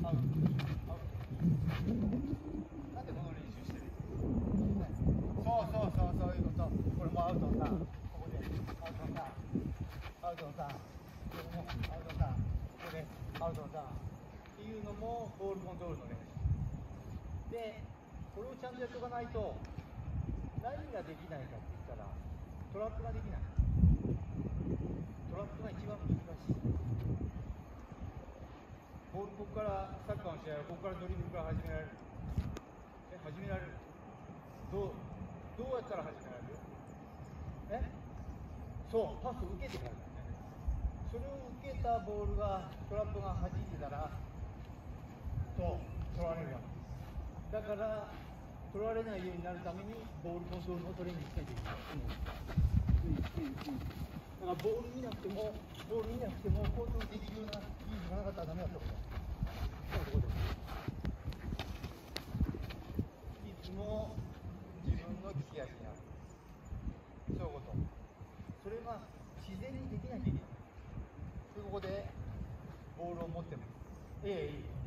アウト、アウト。なんでこの練習してる？そういうこと。これもアウトのターン。ここでアウトのターン。アウトのターン。これもアウトのターン。ここでアウトのターン。っていうのもボールコントロールの練習。で、これをちゃんとやっておかないと、何ができないかって言ったら、トラップができない。トラップが一番難しい。ボール、ここからサッカーの試合はここからドリブルから始められる。始められる。どうやったら始められる？そう、パスを受けてからだね。それを受けたボールが、トラップが弾いてたら、取られるわけです。だから、取られないようになるために、ボールコントロールのトレーニングしないといけない。だからボール見なくても、コントロールできるような技術がなかったらダメだったことだ。そういうところです。いつも自分の利き足になる。そういうこと。それが自然にできなきゃいけない。で、ここでボールを持ってます。いい。